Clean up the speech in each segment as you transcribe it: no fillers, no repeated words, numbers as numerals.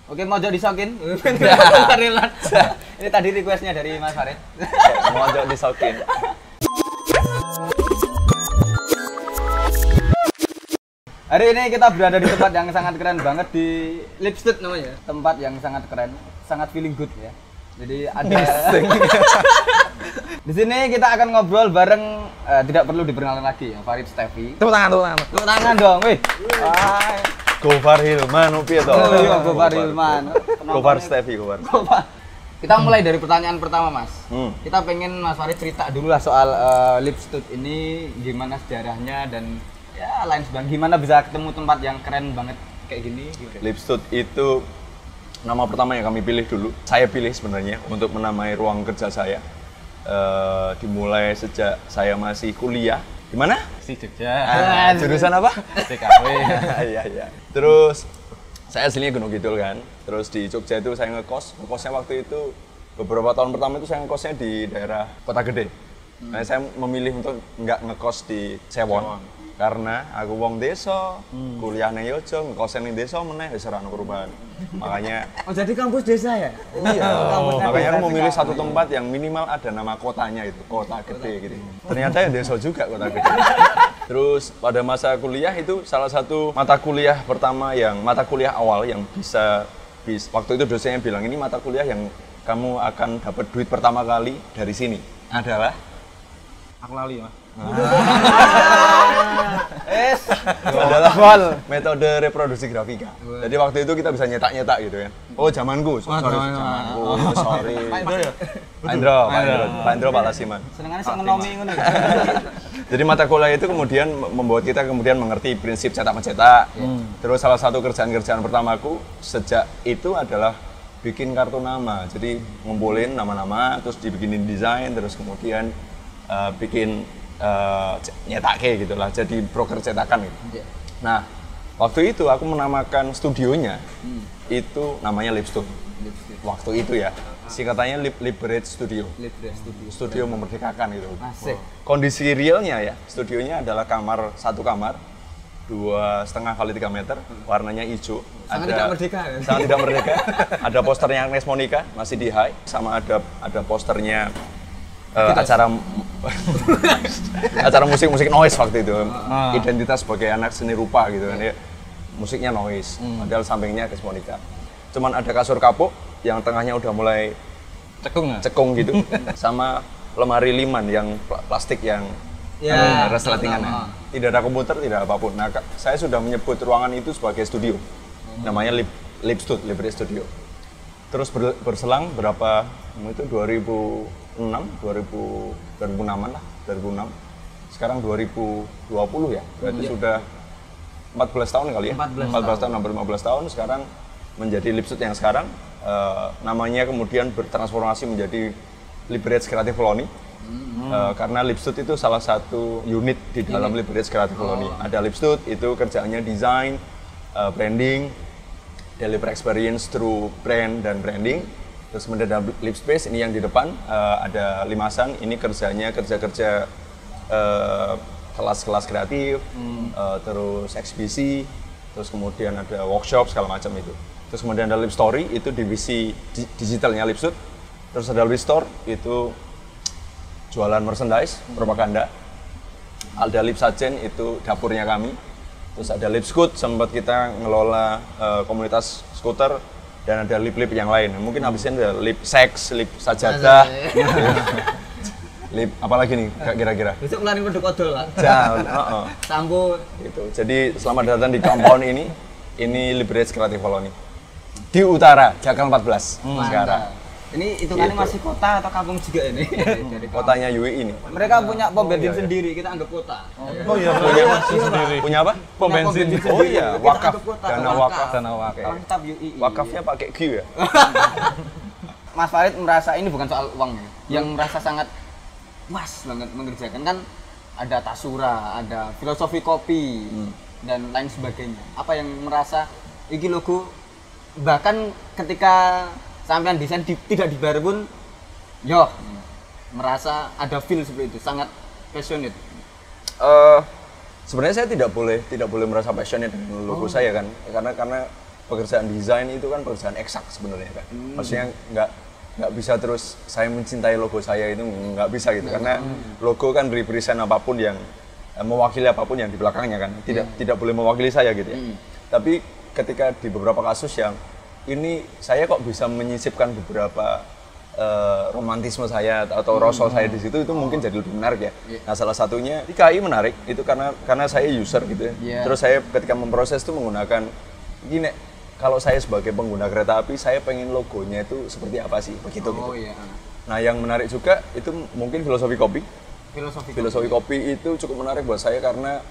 Oke, mojok disokin. Ini tadi requestnya dari Mas Farid. Mojok disokin. Hari ini kita berada di tempat yang sangat keren banget di Lipstud namanya. Tempat yang sangat keren, sangat feeling good ya. Jadi ada di sini kita akan ngobrol bareng tidak perlu diperkenalkan lagi ya, Farid Steffi. Tepuk tangan. Tepuk tangan dong, wih. Gofar Hilman, piye to? Oh iya, Gofar Hilman. Gofar Steffi, Gofar. Kita mulai dari pertanyaan pertama, Mas. Kita pengen Mas Farid cerita dulu lah soal Lipstud ini, gimana sejarahnya dan ya lain sebagainya. Gimana bisa ketemu tempat yang keren banget kayak gini? Lipstud itu nama pertama yang kami pilih dulu. Saya pilih sebenarnya untuk menamai ruang kerja saya. Dimulai sejak saya masih kuliah. Di mana? Si Jogja. Jurusan apa? TKW. Iya. Terus saya aslinya Gunung Kidul kan. Terus di Jogja itu saya ngekos. Ngekosnya waktu itu beberapa tahun pertama itu saya ngekosnya di daerah Kota Gede. Nah, saya memilih untuk nggak ngekos di Sewon. Karena aku wong desa, kuliah nang Yojo, ngekos ning desa meneh wis ora ono perubahan. Makanya jadi kampus desa ya? Iya. Makanya aku memilih satu tempat yang minimal ada nama kotanya itu, Kota Gede gitu. Ternyata ya desa juga Kota Gede. Terus pada masa kuliah itu salah satu mata kuliah pertama mata kuliah awal yang bisa waktu itu dosennya bilang ini mata kuliah yang kamu akan dapat duit pertama kali dari sini adalah Aku lali, Mas. Adalah metode reproduksi grafika. Jadi waktu itu kita bisa nyetak-nyetak gitu ya. Oh, zamanku. Sorry. Pak Indro, Pak Lasiman. Senengannya sok ngenomi ngono ya. Jadi mata kuliah itu kemudian membuat kita kemudian mengerti prinsip cetak mencetak. Terus salah satu kerjaan-kerjaan pertamaku sejak itu adalah bikin kartu nama. Jadi ngumpulin nama-nama, terus dibikinin desain, terus kemudian bikin nyetak kayak gitulah, jadi broker cetakan gitu. Nah, waktu itu aku menamakan studionya itu namanya Lipstud. Waktu itu ya, singkatannya Liberate Studio. Studio memerdekakan gitu. Asik. Kondisi realnya ya, studionya adalah satu kamar 2,5 kali 3 meter, warnanya hijau. Sangat tidak merdeka ya? Sangat tidak merdeka. Ada posternya Agnes Monica, masih di high, sama ada posternya acara musik noise waktu itu. Identitas sebagai anak seni rupa gitu kan ya. Musiknya noise, padahal sampingnya Agnes Monica. Cuman ada kasur kapuk yang tengahnya udah mulai cekung gitu. Sama lemari liman yang plastik yang resletingannya. Tidak ada komputer, tidak apapun. Nah, saya sudah menyebut ruangan itu sebagai studio. Namanya Lipstud, Liberate Studio. Terus berselang berapa, itu 2006-an lah, 2006. Sekarang 2020 ya, berarti sudah 14 tahun kali ya? 14 tahun, hampir 15 tahun, sekarang menjadi Lipstud yang sekarang. Namanya kemudian bertransformasi menjadi Liberate Creative Colony. Karena Lipstud itu salah satu unit di dalam Liberate Creative Colony. Ada Lipstud, itu kerjaannya desain, branding, deliver experience through brand dan branding. Terus kemudian ada Lipspace, ini yang di depan ada Limasan, ini kerja kelas-kelas kreatif, terus eksibisi, terus kemudian ada workshop segala macam itu. Terus kemudian ada Lipstory, itu divisi digitalnya Lipstud. Terus ada Lipstore, itu jualan merchandise, propaganda. Ada Lipsajen, itu dapurnya kami. Terus ada Lipscoot, sempat kita ngelola komunitas skuter, dan ada lip yang lain. Mungkin habisnya ada lip seks, lip sajadah, lip apalagi nih kira-kira. Besok ngeluarin produk odol lah. Sampo. Gitu. Jadi selamat datang di compound ini Liberate Creative Colony di utara Jakarta 14 sekarang. Ini hitungannya masih kota atau kampung juga ini? Kotanya UI ini. Mereka punya pom bensin sendiri, kita anggap kota. Oh iya, punya masih sendiri. Punya apa? Pom bensin. Oh iya, wakaf. Dana wakaf. Mantap UI. Wakafnya pakai Q ya? Mas Farid merasa ini bukan soal uang ya, yang merasa sangat puas banget mengerjakan kan ada Tasura, ada filosofi kopi dan lain sebagainya. Apa yang merasa iki logo bahkan ketika sampean desain tidak dibayar pun, merasa ada feel seperti itu, sangat passionate. Sebenarnya saya tidak boleh merasa passionate dengan logo saya kan, karena pekerjaan desain itu kan pekerjaan eksak sebenarnya kan. Maksudnya nggak bisa terus saya mencintai logo saya itu nggak bisa gitu, karena logo kan represent apapun yang mewakili apapun yang di belakangnya kan, tidak boleh mewakili saya gitu ya. Tapi ketika di beberapa kasus yang ini saya kok bisa menyisipkan beberapa romantisme saya atau rasa saya di situ, itu mungkin jadi lebih menarik ya. Nah, salah satunya di KAI menarik itu karena saya user gitu ya. Terus saya ketika memproses itu menggunakan gini, kalau saya sebagai pengguna kereta api, saya pengen logonya itu seperti apa sih, begitu gitu. Nah, yang menarik juga itu mungkin filosofi kopi. Filosofi kopi itu cukup menarik buat saya karena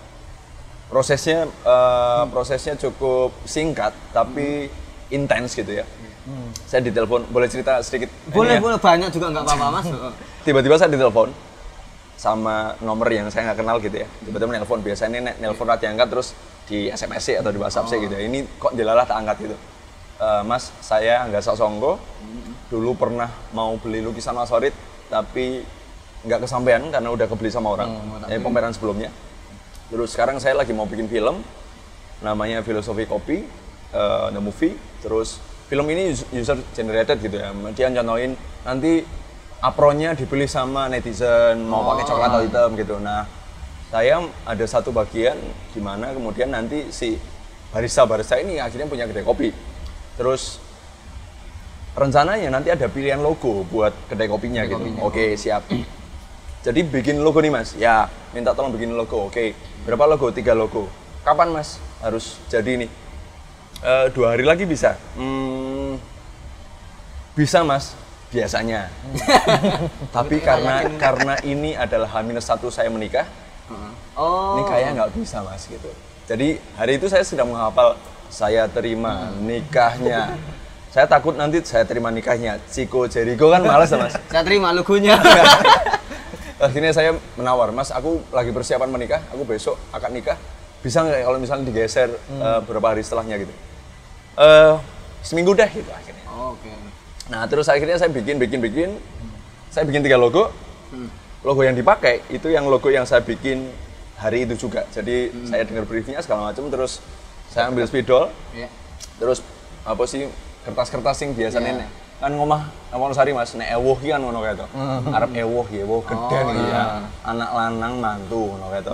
prosesnya cukup singkat tapi intens gitu ya. Saya ditelepon, boleh cerita sedikit? Boleh, banyak juga nggak apa-apa Mas. Tiba-tiba saya ditelepon sama nomor yang saya nggak kenal gitu ya. Tiba-tiba nelpon, biasanya nelpon rati angkat terus di SMS atau di WhatsApp gitu ya. Ini kok dilalah tak angkat gitu. Mas, saya Angga Sasongko, dulu pernah mau beli lukisan Mas Farid, tapi nggak kesampaian karena udah kebeli sama orang. Pameran sebelumnya. Terus sekarang saya lagi mau bikin film, namanya Filosofi Kopi, The Movie. Terus film ini user generated gitu ya. Dia contohin nanti apronnya dipilih sama netizen mau pakai coklat atau hitam gitu. Nah, saya ada satu bagian di mana kemudian nanti si barista ini akhirnya punya kedai kopi. Terus rencananya nanti ada pilihan logo buat kedai kopinya gitu. Oke, siap. Jadi bikin logo nih Mas. Ya, minta tolong bikin logo. Oke. Berapa logo? 3 logo. Kapan Mas harus jadi nih? 2 hari lagi bisa. Bisa Mas, biasanya. Tapi karena ini adalah H-1 saya menikah, ini kayaknya nggak bisa Mas gitu. Jadi hari itu saya sudah menghafal, saya terima nikahnya. Saya takut nanti saya terima nikahnya Chico Jericho kan males Mas. Saya terima logonya. Akhirnya saya menawar, Mas, aku lagi persiapan menikah, aku besok akan nikah. Bisa nggak kalau misalnya digeser beberapa hari setelahnya gitu? Seminggu deh gitu akhirnya. Oke. Nah, terus akhirnya saya bikin. Saya bikin 3 logo. Logo yang dipakai itu yang logo yang saya bikin hari itu juga. Jadi saya dengar briefnya segala macam, terus saya ambil spidol. Terus apa sih kertas-kertas yang biasanya kan ngomah Wonosari Mas, nek ewuh ki kan ngono kae to. Arep ewuh gedhe iki ya. Anak lanang mantu ngono kae to.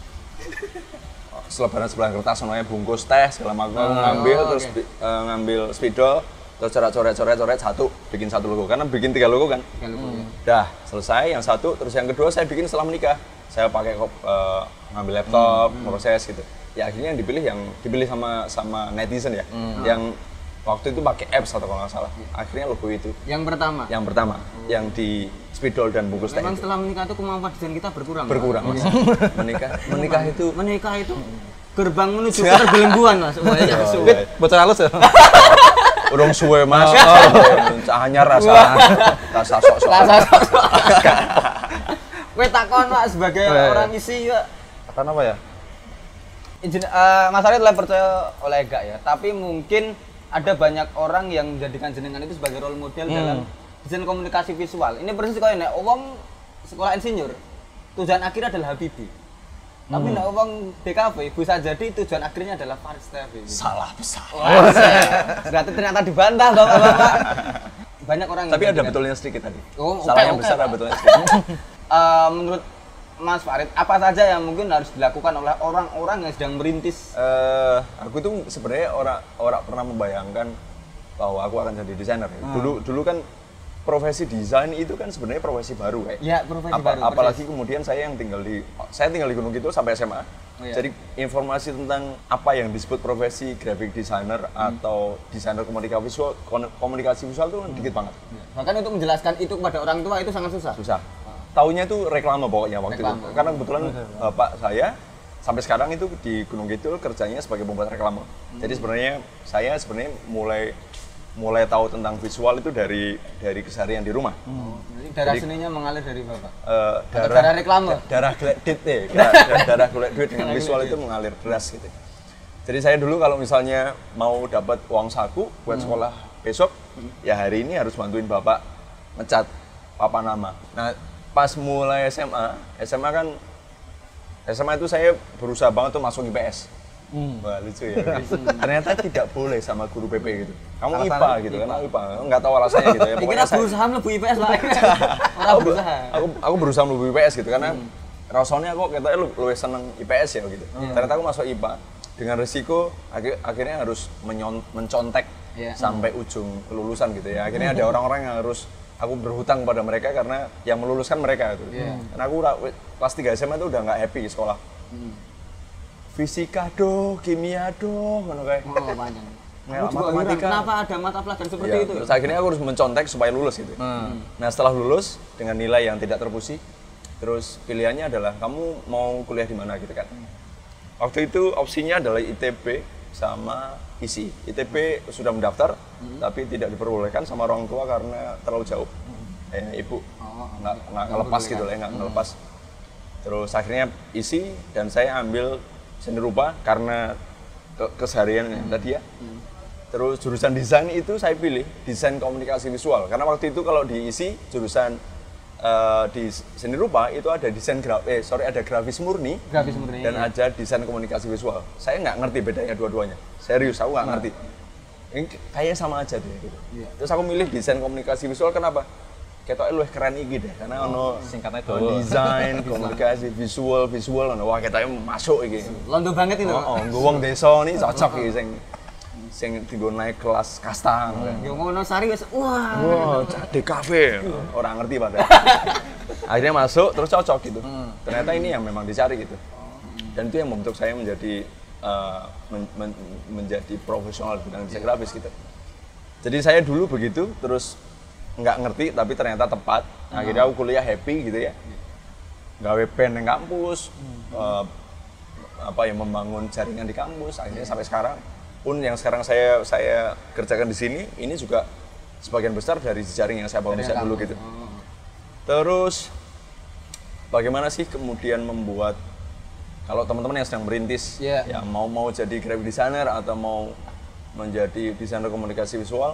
Selebaran kertas ngono bungkus teh segala macam ngambil terus ngambil spidol terus coret-coret satu, bikin 1 logo. Karena bikin 3 logo kan. Dah, selesai yang 1, terus yang kedua saya bikin setelah menikah. Saya pakai ngambil laptop, proses gitu. Ya akhirnya yang dipilih sama netizen ya. Yang waktu itu pakai apps atau kalau nggak salah. Akhirnya logo itu. Yang pertama. Yang di spidol dan bungkus teh. Memang setelah menikah itu kemampuan desain kita berkurang. Mas. Menikah itu gerbang menuju keterbelengguan Mas. Bocor halus ya. Urung suwe Mas. Cahanya rasa sok-sok. Kowe takon Pak sebagai orang isi ya. Karena apa ya? Mas Farid lebih percaya oleh enggak ya, tapi mungkin ada banyak orang yang menjadikan jenengan itu sebagai role model dalam desain komunikasi visual. Ini persis kayak nek wong sekolah insinyur, tujuan akhirnya adalah Habibie. Tapi nek wong DKV bisa jadi tujuan akhirnya adalah Farid Stevi. Salah besar. Berarti ternyata dibantah Bapak-bapak. Banyak orang. Tapi ada betulnya sedikit tadi. Salah yang besar ada betulnya sedikit. Menurut Mas Farid, apa saja yang mungkin harus dilakukan oleh orang-orang yang sedang merintis? Aku tuh sebenarnya orang pernah membayangkan bahwa aku akan jadi desainer. Dulu kan profesi desain itu kan sebenarnya profesi baru kayak. Ya, profesi baru. Apalagi kemudian saya tinggal di Gunung Kidul sampai SMA. Jadi informasi tentang apa yang disebut profesi graphic designer atau desainer komunikasi visual itu kan dikit banget. Bahkan untuk menjelaskan itu kepada orang tua itu sangat susah. Taunya itu reklame pokoknya waktu itu. Karena kebetulan bapak saya sampai sekarang itu di Gunung Kidul kerjanya sebagai pembuat reklame. Jadi saya sebenarnya mulai tahu tentang visual itu dari keseharian di rumah. Jadi darah seninya mengalir dari bapak. Darah reklame. Darah golek duit dengan visual itu mengalir deras gitu. Jadi saya dulu kalau misalnya mau dapat uang saku buat sekolah besok, ya hari ini harus bantuin bapak ngecat papan nama. Nah, pas mulai SMA itu saya berusaha banget tuh masuk IPS. Wah lucu ya. Ternyata tidak boleh sama guru PP gitu. Kamu IPA gitu kan, IPA. Nggak tahu alasannya gitu ya. Pokoknya berusaha mlebu IPS lah. Ora berusaha. Aku berusaha mlebu IPS gitu karena rasanya aku katanya lebih seneng IPS ya gitu. Ternyata aku masuk IPA dengan resiko akhirnya harus mencontek sampai ujung kelulusan gitu ya. Akhirnya ada orang-orang yang harus aku berhutang pada mereka karena yang meluluskan mereka itu. Karena aku kelas 3 SMA itu udah nggak happy di sekolah. Fisika doh, kimia doh, ngono kayak. Oh, panjang. Matematika. Kenapa ada mata pelajaran seperti itu? Terus akhirnya aku harus mencontek supaya lulus gitu. Nah, setelah lulus dengan nilai yang tidak terpuji, terus pilihannya adalah kamu mau kuliah di mana gitu kan. Waktu itu opsinya adalah ITB sama ISI. ITB sudah mendaftar, tapi tidak diperbolehkan sama orang tua karena terlalu jauh. Ibu nggak ngelepas gitu lah, nggak ngelepas. Terus akhirnya ISI dan saya ambil seni rupa karena keseharian tadi ya. Terus jurusan desain itu saya pilih desain komunikasi visual karena waktu itu kalau di ISI jurusan di seni rupa itu ada desain ada grafis murni dan ada desain komunikasi visual. Saya nggak ngerti bedanya dua-duanya. Serius aku nggak ngerti. Ini kayaknya sama aja deh gitu. Terus aku milih desain komunikasi visual kenapa? Ketoknya luwih keren iki deh karena ono Singkatnya itu desain, komunikasi, visual ono wah ketoknya masuk iki. Londo banget itu. Nggo wong desa nih cocok iki sing dienggo naik kelas kasta. Yo ngono sari wis wah. Wah, di kafe. Orang ngerti pada. Akhirnya masuk terus cocok gitu. Ternyata ini yang memang dicari gitu. Dan itu yang membentuk saya menjadi menjadi profesional di bidang desain grafis gitu. Jadi saya dulu begitu terus nggak ngerti tapi ternyata tepat. Akhirnya aku kuliah happy gitu ya. Gawe pen di kampus, membangun jaringan di kampus. Akhirnya sampai sekarang pun yang sekarang saya kerjakan di sini ini juga sebagian besar dari jejaring yang saya bangun dulu gitu. Terus bagaimana sih kemudian membuat kalau teman-teman yang sedang merintis ya mau jadi graphic designer atau mau menjadi desainer komunikasi visual.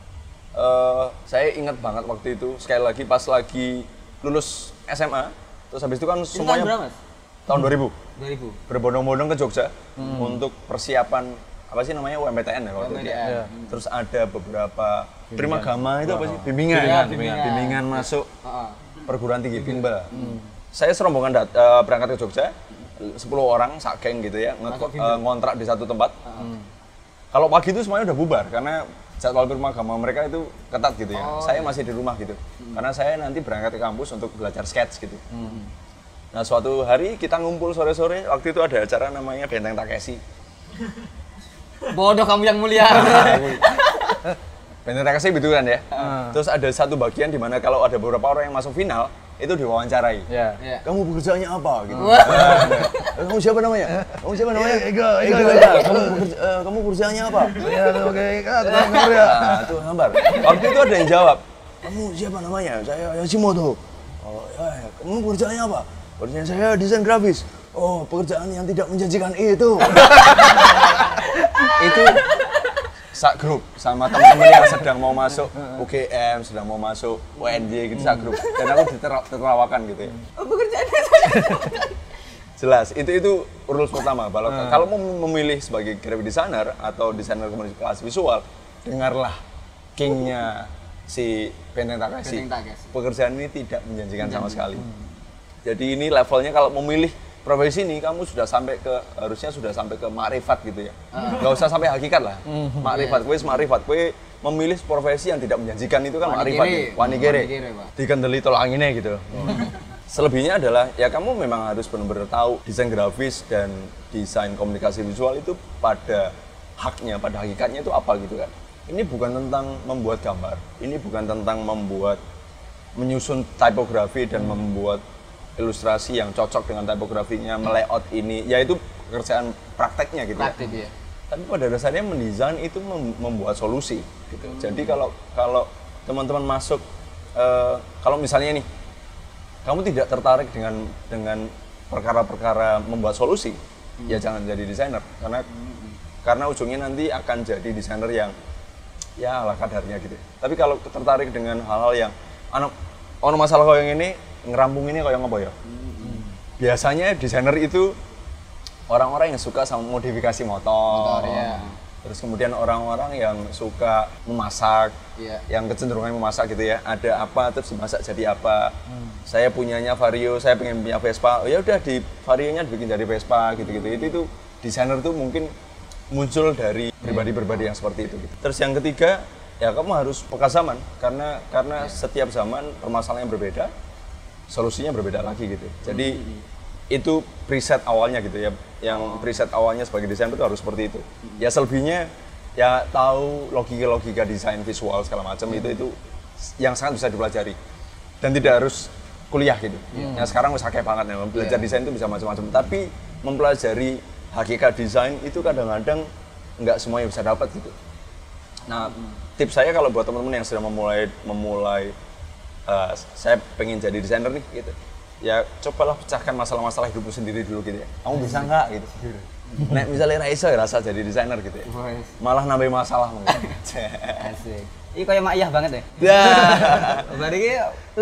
Saya ingat banget waktu itu sekali lagi pas lagi lulus SMA terus habis itu kan semuanya berapa? Tahun 2000 2000 berbondong-bondong ke Jogja untuk persiapan apa sih namanya UMPTN ya waktu itu terus ada beberapa Primagama itu apa sih bimbingan masuk perguruan tinggi Bimba. Saya serombongan berangkat ke Jogja 10 orang sak geng gitu ya ngontrak di satu tempat. Kalau pagi itu semuanya udah bubar karena jadwal Primagama mereka itu ketat gitu ya. Saya masih di rumah gitu. Karena saya nanti berangkat ke kampus untuk belajar sketch gitu. Nah, suatu hari kita ngumpul sore-sore, waktu itu ada acara namanya Benteng Takeshi. Bodoh kamu yang mulia. Benteng Takeshi gitu kan ya. Terus ada satu bagian di mana kalau ada beberapa orang yang masuk final, itu diwawancarai. Kamu pekerjaannya apa gitu. Kamu siapa namanya? Ega. Kamu pekerjaannya apa? Tuh gambar. Waktu itu ada yang jawab. Kamu siapa namanya? Saya Yoshimoto. Oh, ya. Kamu pekerjaannya apa? Pekerjaan saya desain grafis. Oh, pekerjaan yang tidak menjanjikan itu. Itu sak grup sama teman-teman yang sedang mau masuk UGM, sedang mau masuk UNJ gitu sak grup. Dan aku ditertawakan gitu ya. Pekerjaannya Jelas, itu rules pertama. Kalau mau memilih sebagai graphic designer atau desainer komunikasi visual, dengarlah kingnya si Benteng Takeshi. Pekerjaan ini tidak menjanjikan sama sekali. Jadi ini levelnya kalau memilih profesi ini kamu harusnya sudah sampai ke makrifat gitu ya. Gak usah sampai hakikat lah. Makrifat, kue memilih profesi yang tidak menjanjikan itu kan makrifat. Wanigere. Dikendeli tolak anginnya gitu. Selebihnya adalah ya kamu memang harus benar-benar tahu desain grafis dan desain komunikasi visual itu pada hakikatnya itu apa gitu kan. Ini bukan tentang membuat gambar. Ini bukan tentang menyusun tipografi dan membuat ilustrasi yang cocok dengan tipografinya, melayout ini, yaitu pekerjaan prakteknya gitu. Ya. Tapi pada dasarnya mendesain itu membuat solusi gitu. Jadi kalau teman-teman masuk, kalau misalnya nih, kamu tidak tertarik dengan perkara-perkara membuat solusi, ya jangan jadi desainer karena ujungnya nanti akan jadi desainer yang ya ala kadarnya gitu. Tapi kalau tertarik dengan hal-hal yang ono masalah kayak yang ini ngerampung ini kayak apa ya? Biasanya desainer itu orang-orang yang suka sama modifikasi motor. Ya. Terus kemudian orang-orang yang suka memasak, Iya. yang kecenderungan memasak gitu ya. Ada apa terus dimasak jadi apa. Saya punyanya Vario, saya pengen punya Vespa. Oh ya udah di Varionya dibikin jadi Vespa gitu-gitu. Itu desainer tuh mungkin muncul dari pribadi-pribadi yang seperti itu gitu. Terus yang ketiga, ya kamu harus peka zaman karena setiap zaman permasalahan yang berbeda, solusinya berbeda lagi gitu. Jadi itu preset awalnya gitu ya. Yang preset awalnya sebagai desainer itu harus seperti itu. Ya selebihnya ya tahu logika-logika desain visual segala macam itu yang sangat bisa dipelajari. Dan tidak harus kuliah gitu. Yang sekarang wis akeh banget ya, belajar desain itu bisa macam-macam. Tapi mempelajari hakikat desain itu kadang-kadang nggak semuanya bisa dapat gitu. Nah, tips saya kalau buat teman-teman yang sedang memulai saya pengen jadi desainer nih gitu. Ya cobalah pecahkan masalah-masalah hidupmu sendiri dulu gitu ya. Kamu bisa nggak gitu. Nek misalnya Raisa ya rasa jadi desainer gitu ya. Malah nambah masalah mungkin. Asik. Ini kayak Mak Iyah banget ya. Ya. Berarti ini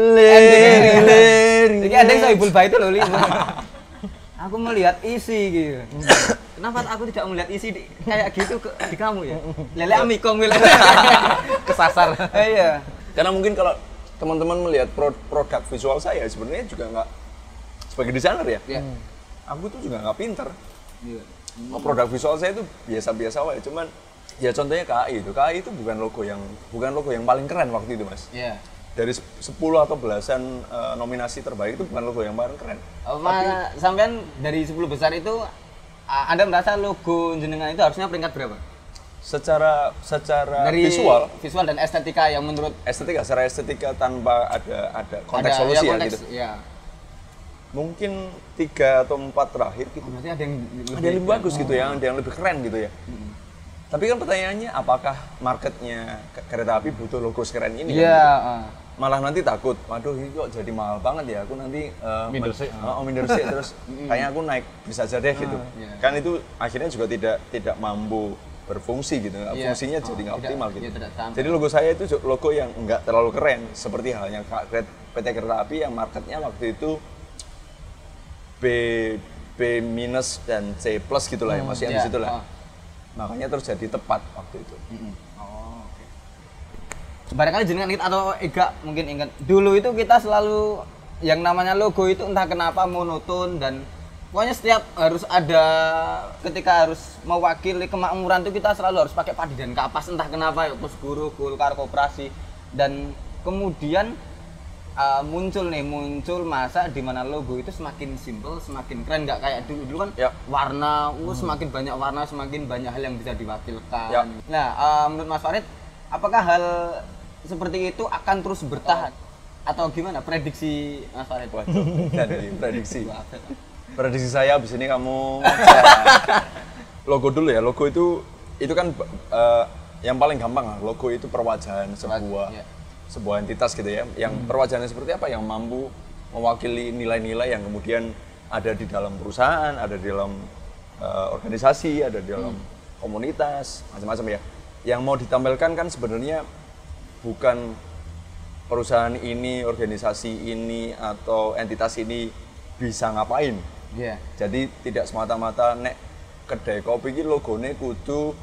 Ler. Iki ada yang Sohibul Bait loh, Li. Aku melihat isi gitu. Kenapa aku tidak melihat isi kayak gitu di kamu ya? Lele amikong gitu. Kesasar. Iya. Karena mungkin kalau teman-teman melihat produk visual saya sebenarnya juga nggak sebagai desainer ya. Iya. Aku tuh juga nggak pinter. Iya. Produk visual saya itu biasa-biasa aja. Cuman ya contohnya KAI itu. KAI itu bukan logo yang paling keren waktu itu, Mas. Iya. Dari 10 atau belasan nominasi terbaik itu bukan logo yang paling keren. Sampean dari 10 besar itu Anda merasa logo jenengan itu harusnya peringkat berapa? Secara Dari visual dan estetika yang menurut secara estetika tanpa ada konteks ada, solusi konteks, gitu. Ya. Mungkin 3 atau 4 terakhir gitu. Berarti ada yang Lebih bagus gitu ya, ada yang lebih keren gitu ya. Tapi kan pertanyaannya apakah marketnya kereta api butuh logo sekeren ini? Iya. Kan? Malah nanti takut, waduh ini kok jadi mahal banget ya, aku nanti minder sih terus kayaknya aku naik bisa aja deh gitu. Iya. Kan itu akhirnya juga tidak mampu berfungsi gitu, Iya. fungsinya jadi nggak optimal gitu. Iya, tidak sampai. Jadi logo saya itu logo yang nggak terlalu keren, seperti halnya PT Kereta Api yang marketnya waktu itu B minus dan C plus gitulah ya, masih Iya. di situ lah. Makanya terus jadi tepat waktu itu. Oh, oke. Barangkali jenengan ingat atau Ega mungkin ingat. Dulu itu kita selalu yang namanya logo itu entah kenapa monoton dan pokoknya setiap harus ada ketika harus mewakili kemakmuran itu kita selalu harus pakai padi dan kapas entah kenapa ya Pos Guru, Golkar, Koperasi dan kemudian muncul masa di mana logo itu semakin simple, semakin keren, nggak kayak dulu kan Ya. warna, semakin banyak warna, semakin banyak hal yang bisa diwakilkan. Ya. Nah, menurut Mas Farid, apakah hal seperti itu akan terus bertahan atau gimana prediksi Mas Farid? Waduh, jadi prediksi saya abis ini kamu logo dulu ya. Logo itu kan yang paling gampang lah. Logo itu perwajahan sebuah entitas gitu ya. Yang perwajahannya seperti apa? Yang mampu mewakili nilai-nilai yang kemudian ada di dalam perusahaan, ada di dalam organisasi, ada di dalam komunitas, macam-macam ya. Yang mau ditampilkan kan sebenarnya bukan perusahaan ini, organisasi ini atau entitas ini bisa ngapain. Iya. Jadi tidak semata-mata nek kedai kopi iki logone kudu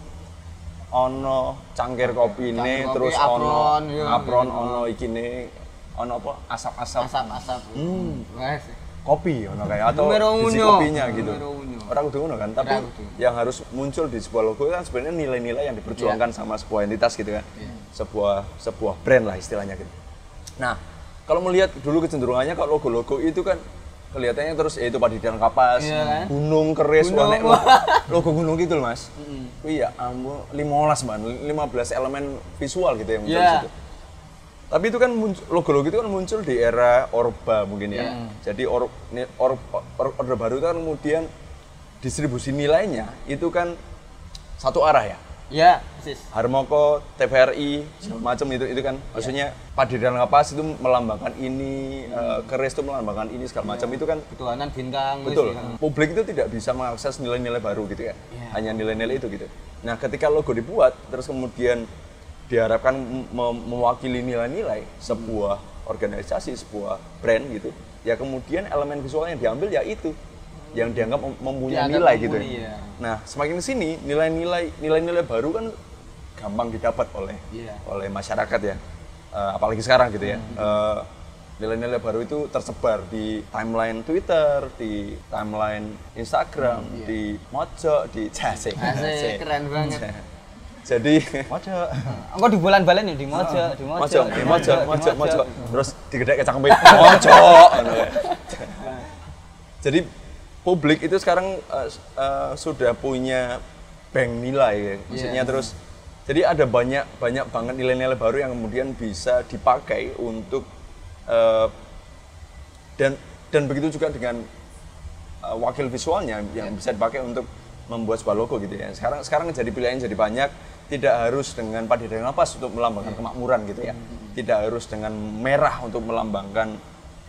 ono cangkir kopine, Cangkir kopi, terus apron, ono iya, apron, gitu. ono ikine, ono apa? Asap-asap Asap. Wes. kopi ono kayak atau Numero biji uno. kopinya gitu. Numero uno. Orang kudu ngono kan, tapi Orang kudu. yang harus muncul di sebuah logo kan sebenarnya nilai-nilai yang diperjuangkan sama sebuah entitas gitu kan. Sebuah brand lah istilahnya gitu. Nah, kalau melihat dulu kecenderungannya kalau logo-logo itu kan kelihatannya terus itu padi dan kapas, Iya kan? gunung keris, Gunung. nek logo gunung gitu loh Mas. Iya, ampun 15 man, 15 elemen visual gitu yang muncul di Iya. situ. Tapi itu kan logo-logo itu kan muncul di era Orba mungkin ya. Jadi Orde Baru itu kan kemudian distribusi nilainya itu kan satu arah ya. Ya, persis. Harmoko, TVRI, segala macam itu kan, maksudnya padi dan kapas itu melambangkan ini, keris itu melambangkan ini segala macam itu kan. Ketuhanan bintang. Betul. wis, ya. Publik itu tidak bisa mengakses nilai-nilai baru gitu ya. Iya. Hanya nilai-nilai itu gitu. Nah, ketika logo dibuat, terus kemudian diharapkan mewakili nilai-nilai sebuah organisasi, sebuah brand gitu. Ya kemudian elemen visual yang diambil ya itu yang dianggap mempunyai Dianggap nilai gitu mumpuni, ya. ya. Nah, semakin ke sini nilai-nilai baru kan gampang didapat oleh masyarakat ya. Apalagi sekarang gitu ya. Nilai-nilai baru itu tersebar di timeline Twitter, di timeline Instagram, di Mojo, di Asik, keren banget. Jadi Mojo. Engko di bulan-balen ya di Mojo, Mojo. Terus digedek cangkeme Mojo. Jadi publik itu sekarang sudah punya bank nilai ya. Maksudnya terus jadi ada banyak banget nilai-nilai baru yang kemudian bisa dipakai untuk dan begitu juga dengan wakil visualnya yang bisa dipakai untuk membuat sebuah logo gitu ya. Sekarang jadi pilihan jadi banyak, tidak harus dengan padi dan napas untuk melambangkan kemakmuran gitu ya. Tidak harus dengan merah untuk melambangkan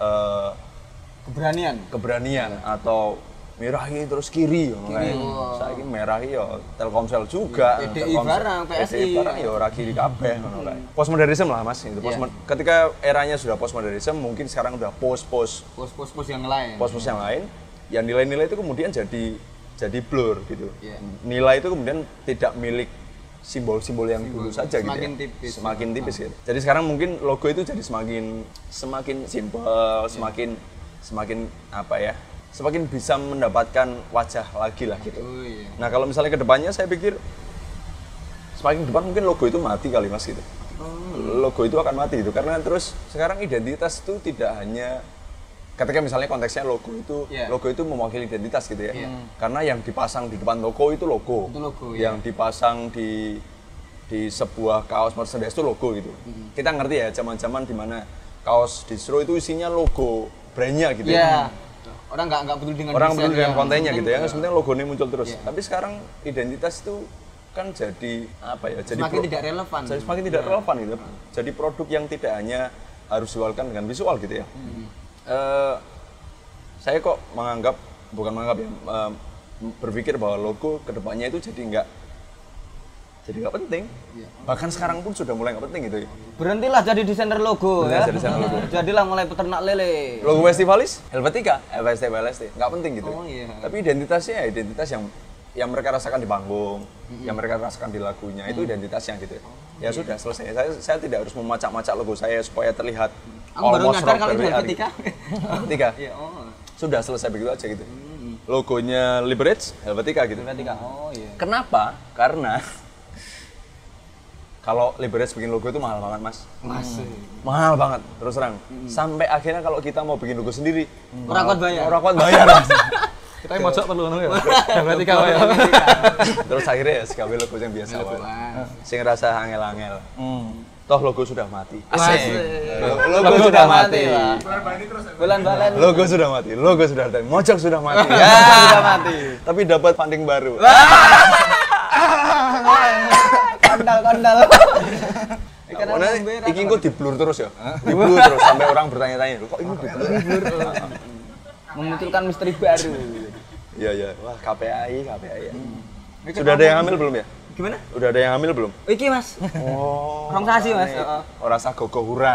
keberanian atau merahi terus kiri saiki merahi ya Telkomsel juga, PDI barang, PSI barang ya ora kiri kabeh ngono kae. Postmodernisme lah Mas, itu ketika eranya sudah postmodernisme mungkin sekarang udah post yang lain. Post yang lain, ya nilai-nilai itu kemudian jadi blur gitu. Nilai itu kemudian tidak milik simbol-simbol yang dulu saja gitu ya. Semakin tipis gitu. Jadi sekarang mungkin logo itu jadi semakin simpel, semakin apa ya? Semakin bisa mendapatkan wajah lagi lah gitu. Nah kalau misalnya kedepannya saya pikir semakin depan mungkin logo itu mati kali Mas gitu. Logo itu akan mati gitu karena terus sekarang identitas itu tidak hanya ketika misalnya konteksnya logo itu mewakili identitas gitu ya. Karena yang dipasang di depan logo itu logo. Yang dipasang di sebuah kaos merchandise itu logo gitu. Kita ngerti ya zaman-zaman di mana kaos distro itu isinya logo brandnya gitu ya. Orang nggak peduli dengan kontennya gitu ya, sebenarnya logonya muncul terus. Tapi sekarang identitas itu kan jadi apa ya? Jadi semakin tidak relevan. Jadi semakin tidak relevan gitu. Jadi produk yang tidak hanya harus dijualkan dengan visual gitu ya. Saya kok berpikir bahwa logo kedepannya itu jadi nggak penting. Bahkan sekarang pun sudah mulai nggak penting gitu. Berhentilah jadi desainer logo ya. Jadilah mulai peternak lele. Logo festivalis Helvetica, LST nggak penting gitu. Tapi identitasnya identitas yang mereka rasakan di panggung, yang mereka rasakan di lagunya itu identitasnya gitu. Ya sudah selesai. Saya tidak harus memacak-macak logo saya supaya terlihat baru nyadar kalau itu Helvetica. Helvetica. Sudah selesai begitu aja gitu. Logonya Liberage Helvetica gitu. Kenapa? Karena kalau Liberage bikin logo itu mahal banget Mas. Mahal banget, terus terang. Sampai akhirnya kalau kita mau bikin logo sendiri, orang kuat bayar. Kita yang mojok perlu ya. Helvetica ya. Terus akhirnya ya segawe logo yang biasa wae. Sing rasa angel-angel. Toh logo sudah mati. Asik. Logo sudah mati. Bulan balen. Logo sudah mati. Logo sudah mati. Mojok sudah mati. Sudah mati. Tapi dapat funding baru. Kondal. Iki kok di-blur terus ya? Di-blur terus sampai orang bertanya-tanya, kok ini di-blur? Memunculkan misteri baru. Iya. Wah, KPI ya. Sudah ada yang hamil belum ya? Gimana? Udah ada yang hamil belum? Iki Mas. Rong sasi Mas. Ora usah gogo-hurang.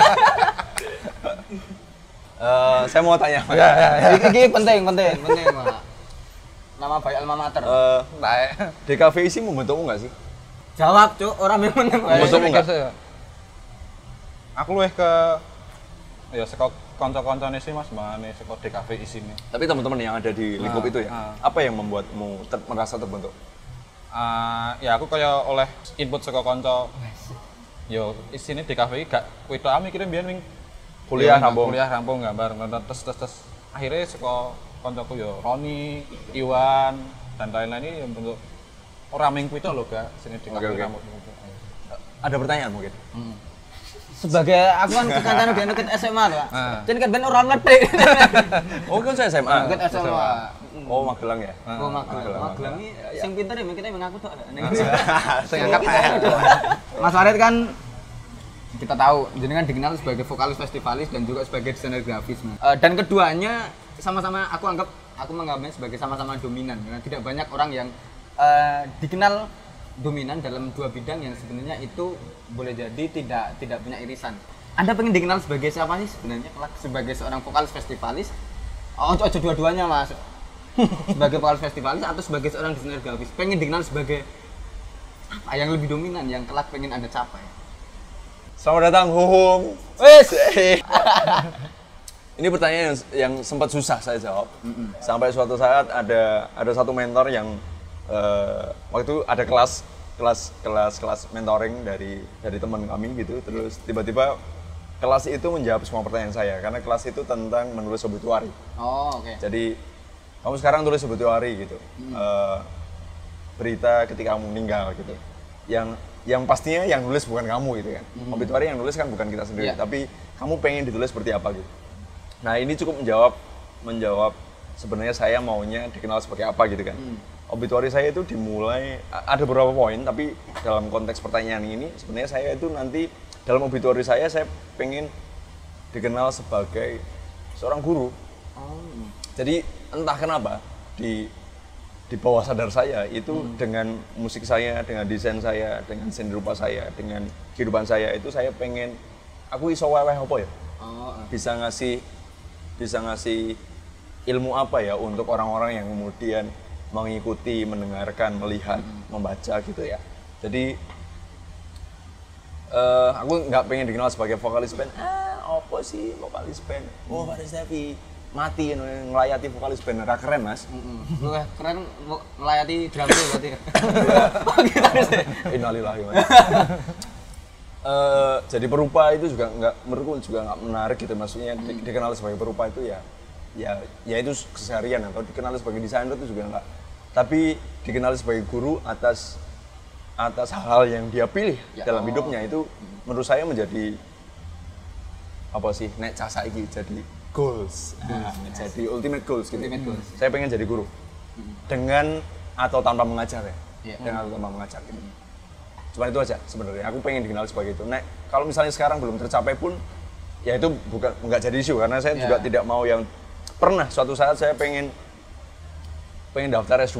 Saya mau tanya. Iki penting, Pak. Nama baik alma mater. DKV isi membentukmu nggak sih? Jawab, Cuk. Orang memang Membentukmu nggak? Aku luwih ke ya saka kanca-kancane sih Mas, mane saka DKV isine. Tapi teman-teman yang ada di lingkup itu ya, apa yang membuatmu merasa terbentuk? Ya aku kayak oleh input saka kanca. Yo isine DKV gak kuwi tok mikire mbiyen wing kuliah rampung gambar terus akhirnya saka kancaku yo Roni, Iwan dan lain-lain ini yang bentuk ora ming kuwi tok lho gak sing DKV rambut. Ada pertanyaan mungkin? Sebagai aku kan kancane biyen ket SMA to, Pak. Jadi kan ben ora ngerti. Oh, kan saya SMA. Ket SMA. Oh, Magelang ya? Oh, Magelang iki sing pinter ya mikirnya mengaku tok. Sing angkat Mas Farid kan kita tahu jenengan dikenal sebagai vokalis festivalis dan juga sebagai desainer grafis. Dan keduanya sama-sama aku menganggapnya sebagai sama-sama dominan. Tidak banyak orang yang dikenal dominan dalam dua bidang yang sebenarnya itu boleh jadi tidak punya irisan. Anda pengen dikenal sebagai siapa sih sebenarnya? Sebagai seorang vokalis festivalis? Oh, dua-duanya Mas. sebagai vokalis festivalis atau sebagai seorang desainer grafis pengen dikenal sebagai apa yang lebih dominan yang kelak pengen Anda capai? Selamat datang Huhung. Wes. Ini pertanyaan yang sempat susah saya jawab. Sampai suatu saat ada satu mentor yang waktu itu ada kelas mentoring dari teman kami gitu. Terus tiba-tiba kelas itu menjawab semua pertanyaan saya karena kelas itu tentang menulis obituari. Oh, oke. Jadi kamu sekarang tulis obituari gitu. Berita ketika kamu meninggal gitu. Yang pastinya yang nulis bukan kamu gitu kan. Obituari yang nulis kan bukan kita sendiri, tapi kamu pengen ditulis seperti apa gitu. Nah, ini cukup menjawab sebenarnya saya maunya dikenal seperti apa gitu kan. Obituari saya itu dimulai ada beberapa poin, tapi dalam konteks pertanyaan ini sebenarnya saya itu nanti dalam obituari saya pengen dikenal sebagai seorang guru. Jadi entah kenapa di bawah sadar saya itu dengan musik saya, dengan desain saya, dengan seni rupa saya, dengan kehidupan saya itu saya pengen aku iso weweh apa ya? Bisa ngasih ilmu apa ya untuk orang-orang yang kemudian mengikuti, mendengarkan, melihat, membaca gitu ya. Jadi aku nggak pengen dikenal sebagai vokalis band. Apa sih vokalis band? Oh, Faris Devi mati ngelayati vokalis band, ra keren mas. Keren ngelayati drum itu berarti. Innalillahi wa jadi perupa itu juga menurutku juga nggak menarik gitu, maksudnya dikenal sebagai perupa itu ya itu keseharian, atau dikenal sebagai desainer itu juga nggak, tapi dikenal sebagai guru atas hal-hal yang dia pilih dalam hidupnya itu menurut saya menjadi apa sih nek casa iki jadi goals, jadi ultimate goals gitu. Saya pengen jadi guru dengan atau tanpa mengajar ya, dengan atau tanpa mengajar gitu. Cuma itu aja sebenarnya. Aku pengen dikenal sebagai itu. Nek kalau misalnya sekarang belum tercapai pun, ya itu nggak jadi isu karena saya juga tidak mau yang pernah suatu saat saya pengen daftar S2.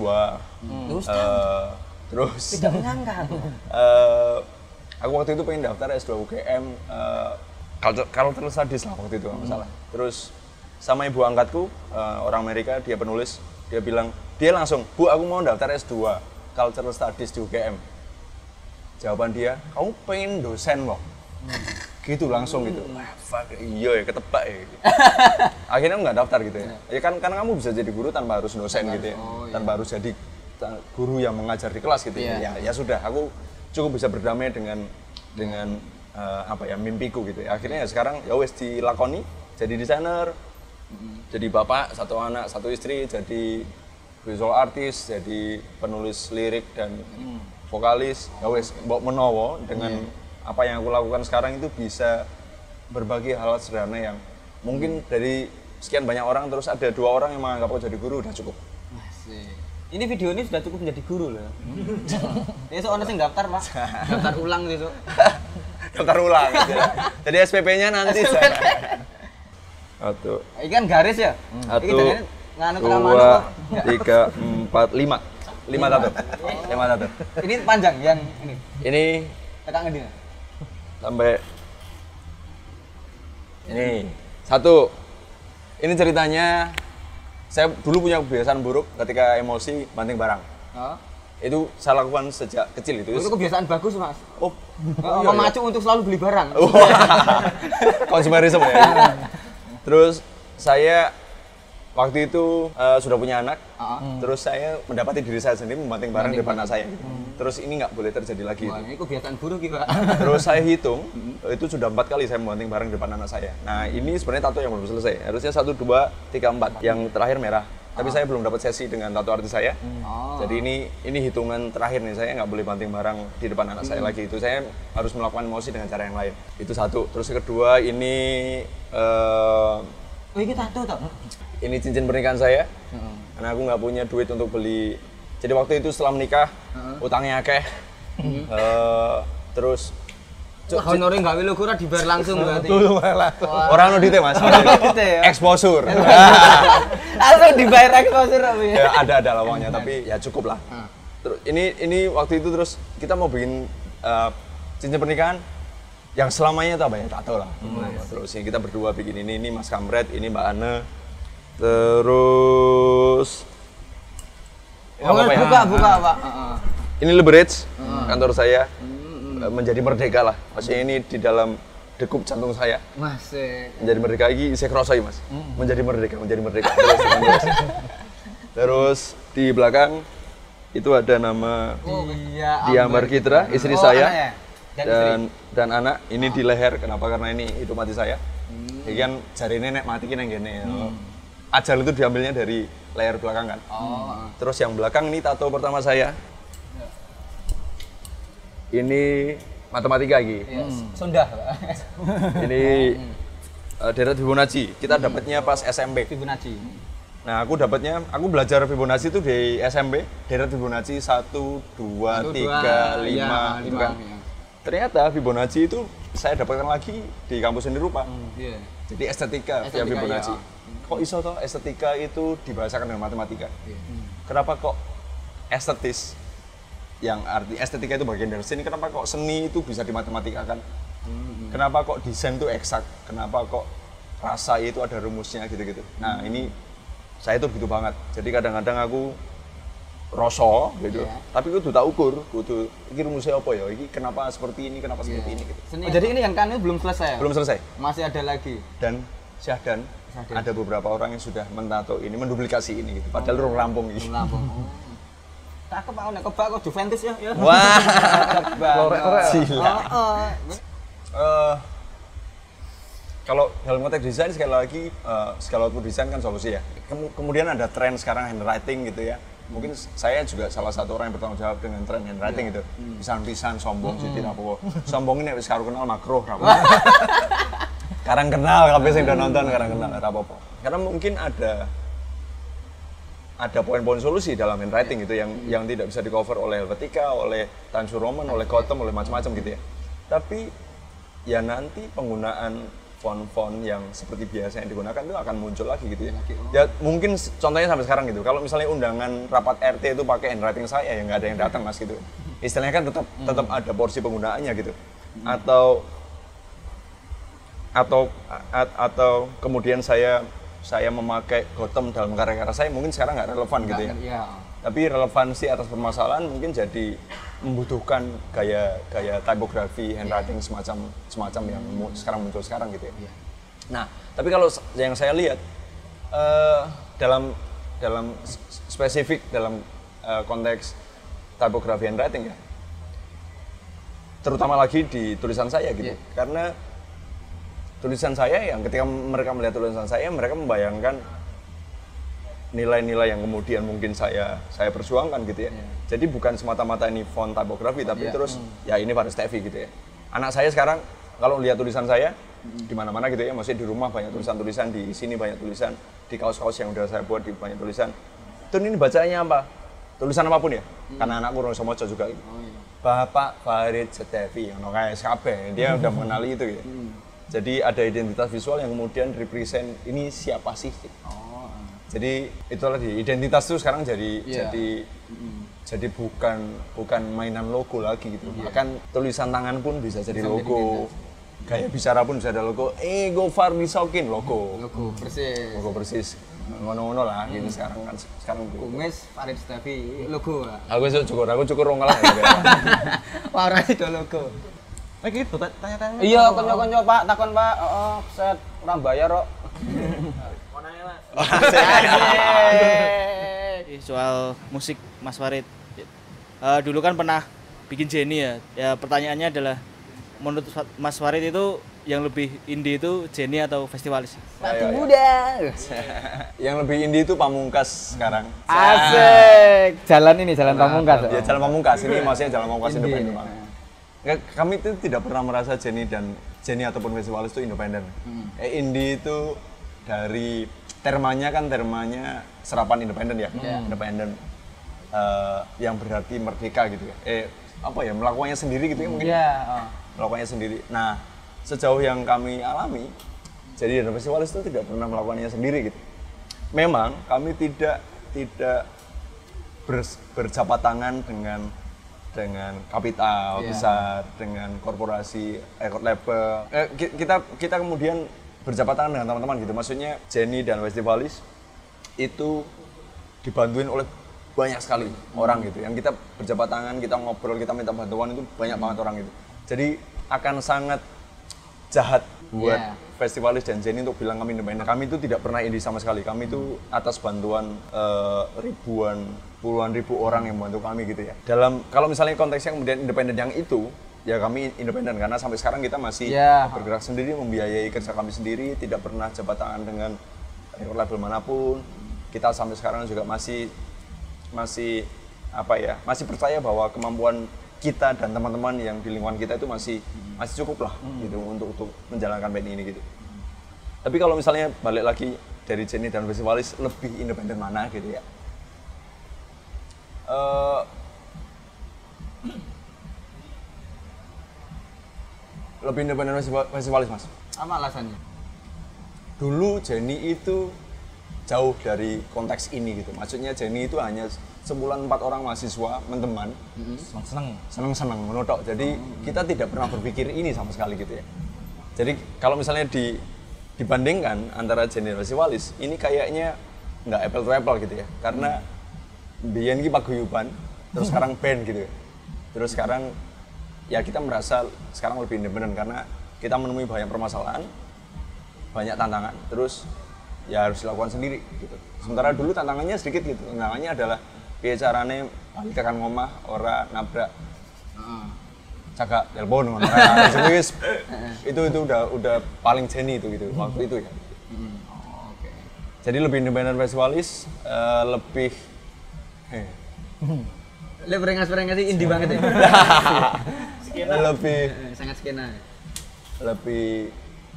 Terus tidak menyangka. Aku waktu itu pengen daftar S2 UGM Cultural Studies lah waktu itu nggak masalah. Terus sama ibu angkatku orang Amerika, dia penulis, dia langsung, "Bu, aku mau daftar S2 Cultural Studies di UGM." Jawaban dia, "Kamu pengen dosen kok?" Gitu langsung gitu. Wah, fuck, iya ya, ketebak ya gitu. Akhirnya nggak daftar gitu ya. Ya kan karena kamu bisa jadi guru tanpa harus dosen gitu ya. Tanpa harus jadi guru yang mengajar di kelas gitu ya. Ya sudah, aku cukup bisa berdamai dengan mimpiku gitu ya. Akhirnya ya sekarang ya wes dilakoni, jadi desainer, jadi bapak, 1 anak, 1 istri, jadi visual artist, jadi penulis lirik dan vokalis. Ya wes mbok menawa dengan apa yang aku lakukan sekarang itu bisa berbagi hal sederhana yang mungkin dari sekian banyak orang terus ada 2 orang yang menganggap aku jadi guru, udah cukup. Ini video ini sudah cukup menjadi guru loh. Besok ada yang daftar Pak, daftar ulang besok. Daftar ulang gitu. Jadi SPP-nya nanti. Satu. Ini kan garis ya? 1, 2, 3, 4, 5. 5 tato. 5 tato. Ini panjang yang ini. Ini tekan ngedi. Sampai ini 1. Ini ceritanya, saya dulu punya kebiasaan buruk ketika emosi banting barang. Itu saya lakukan sejak kecil itu. Itu kebiasaan bagus Mas. Memacu untuk selalu beli barang. Konsumerisme ya. Terus saya waktu itu sudah punya anak, terus saya mendapati diri saya sendiri membanting barang di depan anak saya. Terus ini nggak boleh terjadi lagi. Wah, ini kebiasaan buruk Pak. Terus saya hitung, itu sudah 4 kali saya membanting barang di depan anak saya. Nah ini sebenarnya tato yang belum selesai. Harusnya 1, 2, 3, 4. Yang terakhir merah. Tapi saya belum dapat sesi dengan tato artis saya. Jadi ini hitungan terakhir nih, saya nggak boleh banting barang di depan anak saya lagi. Itu saya harus melakukan emosi dengan cara yang lain. Itu 1. Terus yang kedua ini ini tato toh? Ini cincin pernikahan saya. Karena aku nggak punya duit untuk beli. Jadi waktu itu setelah menikah, utangnya akeh. Terus honornya nggak willy kurang dibayar langsung berarti. Orang no dite Mas. Exposure. Langsung dibayar exposure ya ada lawangnya tapi ya cukup lah. Terus ini waktu itu terus kita mau bikin cincin pernikahan yang selamanya itu apa ya? Tato lah. Terus ini kita berdua bikin ini Mas Kamret, ini Mbak Ane. Terus Nggak apa-apa ya? Buka, Pak. Ini Leverage, kantor saya. Menjadi merdeka lah. Maksudnya ini di dalam degup jantung saya. Masih. Menjadi merdeka ini saya kerosoi, Mas. Menjadi merdeka. Terus di belakang itu ada nama Dia Margitra, istri saya. Dan anak ini di leher. Kenapa? Karena ini hidup mati saya. Jadi kan jari nenek mati kan yang gini. Ajal itu diambilnya dari leher belakang kan. Terus yang belakang ini tato pertama saya. Ini matematika lagi. Sunda. Ini deret Fibonacci. Kita dapatnya pas SMP. Fibonacci. Nah, aku belajar Fibonacci itu di SMP. Deret Fibonacci 1, 2, 3, 5 gitu kan. Ternyata Fibonacci itu saya dapatkan lagi di kampus seni rupa. Jadi estetika via Fibonacci. Kok iso toh estetika itu dibahasakan dengan matematika? Kenapa kok estetis? Yang arti estetika itu bagian dari seni, kenapa kok seni itu bisa dimatematika kan? Kenapa kok desain itu eksak? Kenapa kok rasa itu ada rumusnya gitu-gitu? Nah ini saya itu begitu banget. Jadi kadang-kadang aku rasa gitu, tapi aku tak ukur, ini rumusnya apa ya? Ini kenapa seperti ini? Kenapa seperti ini? Gitu. Jadi ini yang kan belum selesai. Belum selesai. Masih ada lagi. Dan syahdan ada beberapa orang yang sudah mentato ini, menduplikasi ini gitu. Padahal urung rampung gitu. Cakep aku nek kebak kok Juventus ya. Wah. Gila. Kalau dalam konteks desain sekali lagi segala output desain kan solusi ya. Kemudian ada tren sekarang handwriting gitu ya. Mungkin saya juga salah satu orang yang bertanggung jawab dengan tren handwriting gitu. Pisan-pisan sombong sih tidak apa-apa. Sombong ini wis karo kenal makruh ra apa. Karang kenal kabeh sing udah nonton karang kenal ra apa-apa. Karena mungkin ada poin-poin solusi dalam handwriting gitu yang tidak bisa di cover oleh Helvetica, oleh Times New Roman, oleh Gotham, oleh macam-macam gitu ya. Tapi ya nanti penggunaan font-font yang seperti biasa yang digunakan itu akan muncul lagi gitu ya. Ya mungkin contohnya sampai sekarang gitu. Kalau misalnya undangan rapat RT itu pakai handwriting saya ya nggak ada yang datang Mas gitu. Istilahnya kan tetap ada porsi penggunaannya gitu. Atau kemudian saya memakai Gotham dalam karya-karya saya mungkin sekarang nggak relevan gitu ya. Tapi relevansi atas permasalahan mungkin jadi membutuhkan gaya typography, handwriting semacam yang sekarang muncul sekarang gitu ya. Nah, tapi kalau yang saya lihat dalam spesifik dalam konteks typography handwriting ya, terutama lagi di tulisan saya gitu, karena tulisan saya yang ketika mereka melihat tulisan saya, mereka membayangkan nilai-nilai yang kemudian mungkin saya perjuangkan gitu ya. Jadi bukan semata-mata ini font typography, tapi terus ya ini Faris Tevi gitu ya. Anak saya sekarang kalau lihat tulisan saya di mana-mana gitu ya, maksudnya di rumah banyak tulisan-tulisan, di sini banyak tulisan, di kaos-kaos yang udah saya buat di banyak tulisan. Itu ini bacanya apa? Tulisan apapun ya, karena anakku orang Somoco juga gitu. Bapak Farid Tevi, yang kayak SKB, dia udah mengenali itu gitu. Jadi ada identitas visual yang kemudian represent ini siapa sih? Jadi itulah di identitas itu sekarang jadi bukan mainan logo lagi gitu. Bahkan tulisan tangan pun bisa jadi logo. Gaya bicara pun bisa ada logo. Gofar Misokin logo. Logo persis. Ngono-ngono lah gitu sekarang Kumis Farid Tevi logo. Aku cukur rong lah. Wah, ora itu logo. Gitu tanya-tanya. Iya, konco-konco Pak, takon Pak. Set ora bayar kok. Soal musik Mas Farid. Dulu kan pernah bikin Jenny ya. Ya pertanyaannya adalah menurut Mas Farid itu yang lebih indie itu Jenny atau Festivalis? Batu Muda. Yang lebih indie itu Pamungkas sekarang. Asik. Jalan Pamungkas. Ya jalan Pamungkas ini maksudnya jalan Pamungkas independen banget. Kami itu tidak pernah merasa Jenny ataupun Festivalis itu independen. Indie itu dari termanya serapan independen ya, independen yang berarti merdeka gitu ya. Melakukannya sendiri gitu ya mungkin. Melakukannya sendiri. Nah, sejauh yang kami alami, Jenny dan Festivalis itu tidak pernah melakukannya sendiri gitu. Memang kami tidak berjabat tangan dengan kapital besar, dengan korporasi, record label. Kita kemudian berjabat tangan dengan teman-teman gitu. Maksudnya Jenny dan Festivalis itu dibantuin oleh banyak sekali orang gitu. Yang kita berjabat tangan, kita ngobrol, kita minta bantuan itu banyak banget orang gitu. Jadi akan sangat jahat buat festivalis dan Jenny untuk bilang kami independen. Kami itu tidak pernah indie sama sekali. Kami itu atas bantuan puluhan ribu orang yang membantu kami gitu ya. Kalau misalnya konteksnya kemudian independen yang itu, ya kami independen karena sampai sekarang kita masih bergerak sendiri, membiayai kerja kami sendiri, tidak pernah jabat tangan dengan label manapun. Kita sampai sekarang juga masih percaya bahwa kemampuan kita dan teman-teman yang di lingkungan kita itu masih cukup lah gitu untuk menjalankan band ini gitu. Tapi kalau misalnya balik lagi dari Jenny dan Festivalis, lebih independen mana gitu ya? Lebih independen Festivalis, Mas. Apa alasannya? Dulu Jenny itu jauh dari konteks ini gitu. Maksudnya Jenny itu hanya sebulan 4 orang mahasiswa, teman-teman, seneng-seneng menutok. Jadi kita tidak pernah berpikir ini sama sekali gitu ya. Jadi kalau misalnya dibandingkan antara Jenny dan Festivalis, ini kayaknya nggak apple to apple gitu ya. Karena biyen iki paguyuban, terus sekarang band gitu ya. Terus sekarang ya kita merasa sekarang lebih independen karena kita menemui banyak permasalahan, banyak tantangan, terus ya harus dilakukan sendiri gitu. Sementara dulu tantangannya sedikit gitu. Tantangannya adalah piye carane balik tekan ngomah ora nabrak cagak telepon ngono. Itu udah paling Jenny itu gitu waktu itu ya. Oke. Jadi lebih independen Festivalis, lebih Berengas-berengas sih indie banget ya. lebih Sangat skena. Lebih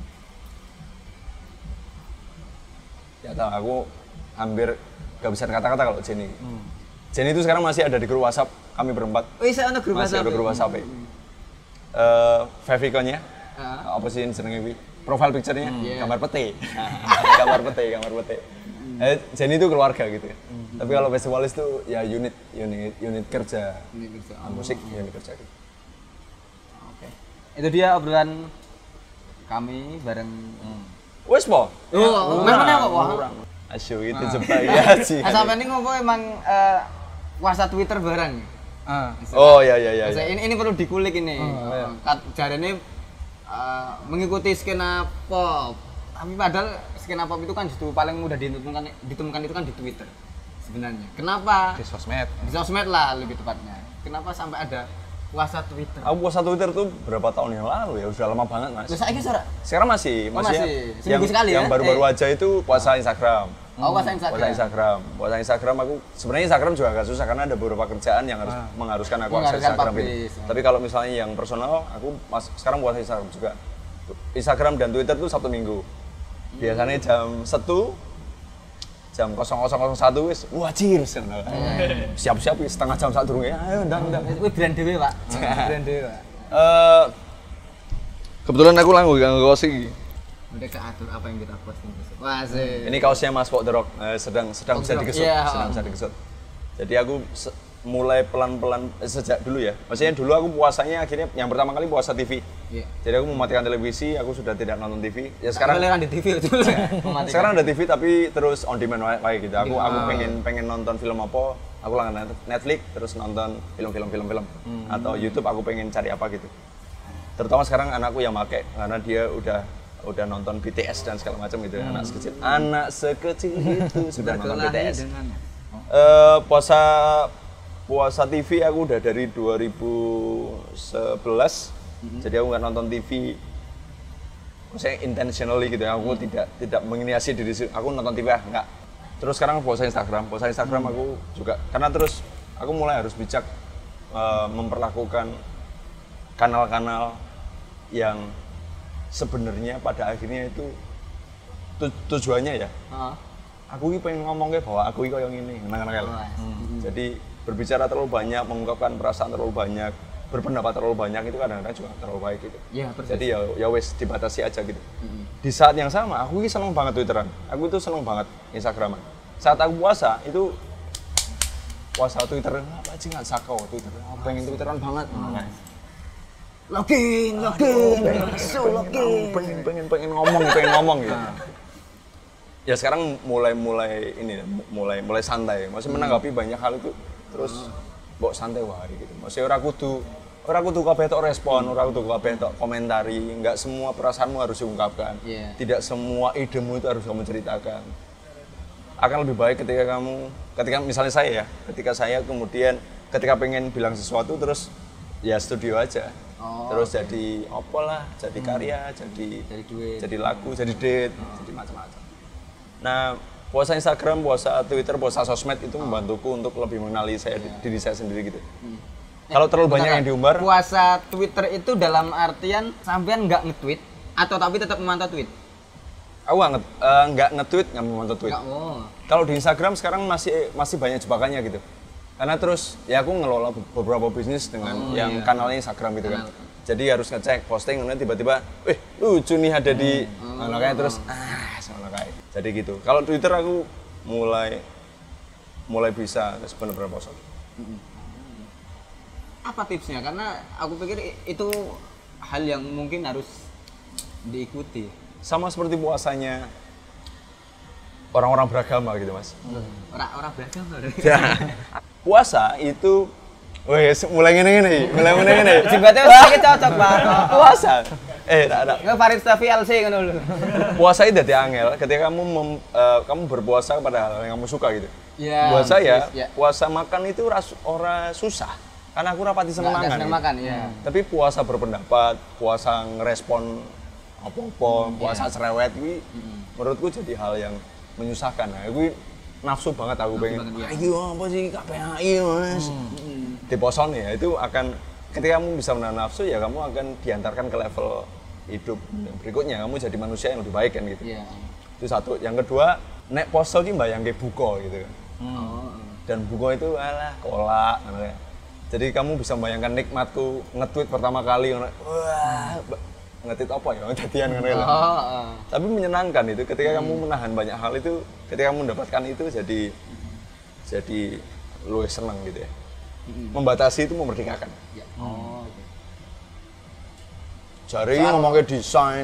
ya tahu aku hampir gak bisa kata-kata kalau Jenny. Jenny itu sekarang masih ada di grup WhatsApp kami berempat. Oh iya, ada grup WhatsApp. Masih ada grup WhatsApp. Favicon-nya, apa sih jenenge kuwi? Profile picture-nya gambar pete. gambar pete. Jenny itu keluarga gitu ya. Tapi kalau Festivalis itu ya unit kerja. Musik unit kerja gitu. Oke. Itu dia obrolan kami bareng Wes po. Memangnya kok wah. Asyik itu jebak ya sih. Sampai ini ngopo emang WhatsApp Twitter bareng. Oh ya. Ini perlu dikulik ini. Jarene mengikuti skena pop. Tapi padahal skena pop itu kan justru paling mudah ditemukan itu kan di Twitter sebenarnya. Kenapa? Di sosmed. Di sosmed lah lebih tepatnya. Kenapa sampai ada puasa Twitter? Aku puasa Twitter tuh berapa tahun yang lalu ya, udah lama banget Mas. Terus saiki ora? Sekarang masih. Seminggu sekali yang ya? baru-baru aja itu puasa Instagram. Oh, puasa Instagram. Puasa Instagram aku sebenarnya Instagram juga agak susah karena ada beberapa kerjaan yang harus mengharuskan aku akses Instagram ini. Tapi kalau misalnya yang personal, aku sekarang puasa Instagram juga. Instagram dan Twitter tuh Sabtu Minggu. Biasanya jam 1 jam 00.01 wis wajir siap-siap setengah jam saat durunge ayo ndang kuwi brand dhewe Pak. Brand dhewe Pak. Kebetulan aku nganggo kaos iki. Udah keatur apa yang kita posting besok. Wah, sih. Ini kaosnya Mas Pok The Rock sedang bisa digesut, sedang bisa digesut. Jadi aku mulai pelan-pelan sejak dulu ya. Maksudnya dulu aku puasanya akhirnya yang pertama kali puasa TV. Yeah. Jadi aku mematikan televisi, aku sudah tidak nonton TV. Ya sekarang kan di TV itu. Sekarang ada TV tapi terus on demand wae gitu. Aku pengen nonton film apa, aku langganan Netflix terus nonton film. Atau YouTube aku pengen cari apa gitu. Terutama sekarang anakku yang make karena dia udah nonton BTS dan segala macam gitu. Anak sekecil itu sudah nonton BTS. Puasa TV aku udah dari 2011, jadi aku nggak nonton TV, maksudnya intentionally gitu ya, aku tidak menginisiasi diri, aku nonton TV nggak. Terus sekarang puasa Instagram aku juga, karena terus aku mulai harus bijak memperlakukan kanal-kanal yang sebenarnya pada akhirnya itu tujuannya ya, aku ini pengen ngomongnya bahwa aku ini kayak gini, jadi berbicara terlalu banyak, mengungkapkan perasaan terlalu banyak, berpendapat terlalu banyak itu kadang-kadang juga terlalu baik gitu. Iya, persis. Jadi ya wes dibatasi aja gitu. Di saat yang sama, aku ini seneng banget Twitteran. Aku itu seneng banget Instagraman. Saat aku puasa itu puasa Twitteran apa sih nggak sakau Twitter. Aku pengen Twitteran banget. Login, pengen ngomong gitu. ya sekarang mulai santai. Maksudnya menanggapi banyak hal itu terus mbok santai wae gitu. Maksudnya ora kudu kabeh tok respon, ora kudu kabeh tok komentari, enggak semua perasaanmu harus diungkapkan. Tidak semua idemu itu harus kamu ceritakan. Akan lebih baik ketika misalnya saya kemudian ketika pengen bilang sesuatu terus ya studio aja. Terus jadi lah, jadi karya, jadi lagu, jadi date, jadi macam-macam. Nah, puasa Instagram, puasa Twitter, puasa sosmed itu membantuku untuk lebih mengenali diri saya sendiri gitu. Kalau terlalu banyak yang diumbar. Puasa Twitter itu dalam artian sampean nggak nge-tweet atau tapi tetap memantau tweet? Aku nggak nge-tweet, nggak memantau tweet. Kalau di Instagram sekarang masih banyak jebakannya gitu. Karena terus ya aku ngelola beberapa bisnis dengan yang kanalnya Instagram gitu kan. Jadi harus ngecek posting kemudian tiba-tiba, lucu nih ada di mana kayak terus sama kayak. Jadi gitu. Kalau Twitter aku mulai bisa benar-benar post. Apa tipsnya? Karena aku pikir itu hal yang mungkin harus diikuti. Sama seperti puasanya orang-orang beragama gitu, Mas. Orang beragama. Puasa itu mulai ngene. Jembatan sakit cocok, Pak. Puasa. Tak. Nggak Farid Stafi LC kan dulu. Puasa itu dadi angel ketika kamu berpuasa kepada hal yang kamu suka gitu. Buat saya, puasa makan itu ora susah. Karena aku rapati senengan. Tapi puasa berpendapat, puasa ngerespon apa-apa, puasa cerewet menurutku jadi hal yang menyusahkan. Nah, gue nafsu banget aku pengen. Ayo apa sih KPI Mas? Di poson ya itu akan ketika kamu bisa menahan nafsu ya kamu akan diantarkan ke level hidup yang berikutnya kamu jadi manusia yang lebih baik kan gitu. Itu satu. Yang kedua, nek poso ki mbayangke buka gitu kan. Dan buka itu alah kolak gitu. Jadi kamu bisa membayangkan nikmatku nge-tweet pertama kali wah nge-tweet apa ya jadian kan gitu. Tapi menyenangkan itu ketika kamu menahan banyak hal itu, ketika kamu mendapatkan itu jadi lu seneng gitu ya. Membatasi itu memerdekakan. Jari ngomongnya desain.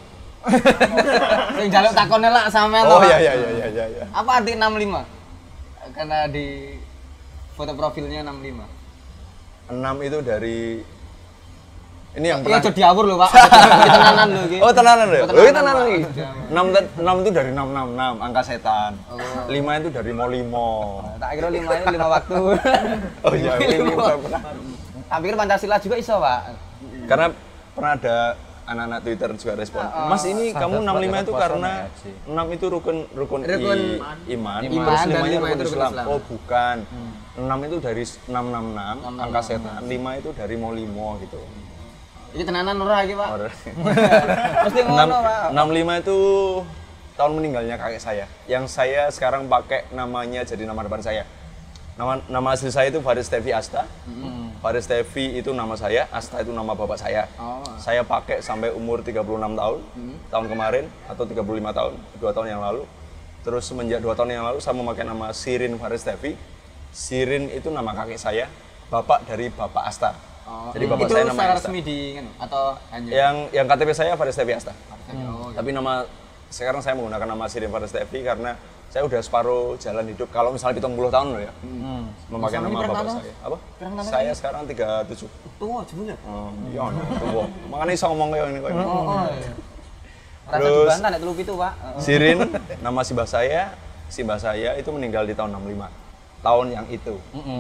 Sing jaluk takone lak sampean to. Oh iya. Apa arti 65? Karena di foto profilnya 65. 6 itu dari ini yang pernah jadi diawur loh, Pak. Tenanan loh iki. Oh, tenanan loh. Oh, tenanan iki. 6 itu dari 666, angka setan. 5 itu dari Molimo. Tak kira 5 itu 5 waktu. Oh iya, ini pernah. Tak pikir Pancasila juga iso, Pak. Karena pernah ada anak-anak Twitter juga respon. Mas, ini kamu 65 itu karena 6 itu rukun iman, terus 5 itu rukun Islam. Oh, bukan. 6 itu dari 666, angka setan. 5 itu dari Molimo gitu. Ini tenanan ora iki, Pak. Mesti ngono, Pak. 65 itu tahun meninggalnya kakek saya. Yang saya sekarang pakai namanya jadi nama depan saya. Nama asli saya itu Farid Stevi Asta. Farid Stevi itu nama saya, Asta itu nama bapak saya. Saya pakai sampai umur 36 tahun. Tahun kemarin atau 35 tahun, 2 tahun yang lalu. Terus semenjak 2 tahun yang lalu saya memakai nama Sirin Farid Stevi. Sirin itu nama kakek saya, bapak dari bapak Asta. Jadi bapak itu saya nama secara Asta. resmi atau hanya Yang KTP saya Farid Stevi Asta. Tapi sekarang saya menggunakan nama Sirin Farid Stevi karena saya udah separuh jalan hidup. Kalau misalnya 70 tahun loh ya, memakai nama bapak saya. Apa? Saya sekarang 37. Tua jebule. Iya, tua. Makanya bisa ngomong kayak ini. Rasa dibantah nek 37, Pak. Sirin, nama simbah saya itu meninggal di tahun 65. Tahun yang itu.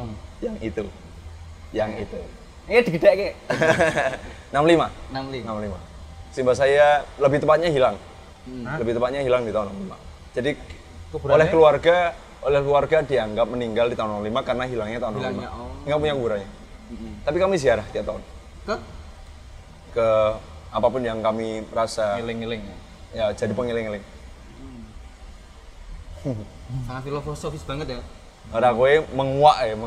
Yang itu. Ini digedhekke. 65. 65. Simbah saya lebih tepatnya hilang. Lebih tepatnya hilang di tahun 65. Jadi oleh keluarga dianggap meninggal di tahun 65 karena hilangnya tahun 65. Nggak punya kuburannya. Tapi kami ziarah tiap tahun. Ke apapun yang kami rasa ngiling-ngiling. Ya, jadi pengiling-iling. Sangat filosofis banget ya. Ora kowe menguak. Ayo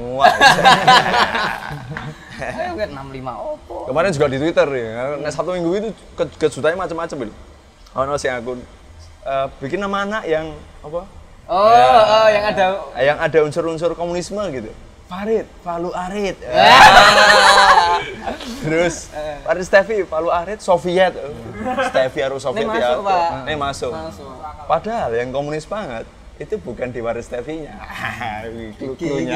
kan 65 opo. Kemarin juga di Twitter ya. Nah, 1 minggu itu kejutannya macam-macam lho. Ono sing akun bikin nama anak yang apa? Yang ada unsur-unsur komunisme gitu. Farid, Palu Arit. Terus Farid Stevi, Palu Arit, Soviet. Stevi harus Soviet Ini ya. masuk, Pak. Ini masuk. Padahal yang komunis banget itu bukan di Farid Stevinya. Klunya.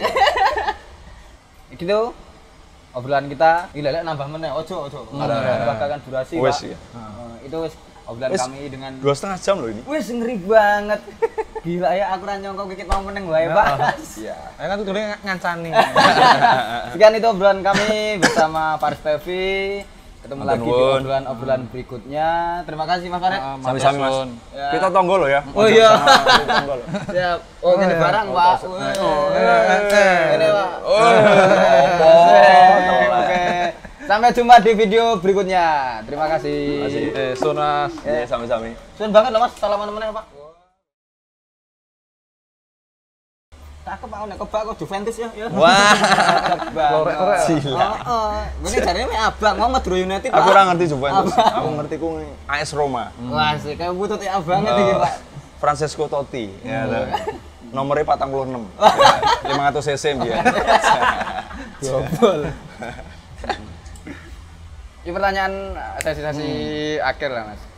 Gitu obrolan kita gila nambah meneh ojo bakal durasi Wes, Pak. ya. Itu wis obrolan Wes, kami dengan 2,5 jam loh ini. wis ngeri banget. Gila ya aku ra nyongko kikit mau meneng wae Pak. Iya. kan tuh ngancani. Sekian itu obrolan kami bersama Faris Tevi. Ketemu Matur lagi di nuwun. obrolan berikutnya. Terima kasih Mas Farid. Sami-sami Mas. Ya. Kita tonggo loh ya. Oh iya. Kita tonggo loh. Siap. Oh, ini barang, Pak. Ini, Pak. Oke. Sampai jumpa di video berikutnya. Terima kasih. Sunas. Iya, sami-sami. Sun banget loh Mas, salaman temennya Pak. Cakep Pak, nek kebak kok Juventus ya. Wah. Cakep banget. Gila. Heeh. Ini jarene mek abang mau Madura United. Aku Pak. ora ngerti Juventus. Aku ngerti ku AS Roma. Wah, sih kayak butut ya banget iki, Pak. Francesco Totti. Ya, nomornya 46. 500 cc biar. Jobol. Ini pertanyaan sesi-sesi akhir lah Mas.